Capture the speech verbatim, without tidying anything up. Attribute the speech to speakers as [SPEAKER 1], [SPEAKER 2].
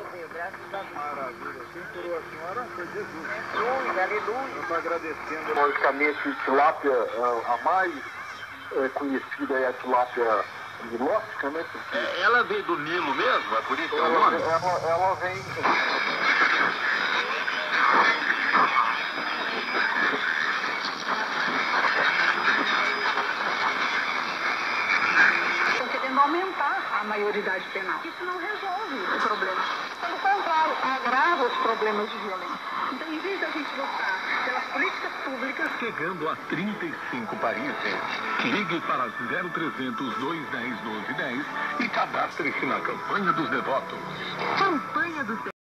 [SPEAKER 1] Deus, graças a Deus.
[SPEAKER 2] Maravilha. Quem curou a senhora foi Jesus.
[SPEAKER 1] Aleluia, aleluia.
[SPEAKER 2] Eu estou agradecendo.
[SPEAKER 3] Logicamente, tilápia a mais é, conhecida é a tilápia milótica, né? Porque
[SPEAKER 4] É, ela veio do Nilo mesmo? É por isso que é o
[SPEAKER 3] ela,
[SPEAKER 4] nome?
[SPEAKER 3] ela, ela vem...
[SPEAKER 5] Estão querendo aumentar a maioridade penal. Isso não resolve o problema. Pelo contrário, agrava os problemas de violência. Então, em vez da gente lutar pelas políticas públicas...
[SPEAKER 6] Chegando a trinta e cinco países. Ligue para zero trezentos, dois dez, doze dez e cadastre-se na campanha dos devotos.
[SPEAKER 5] Campanha dos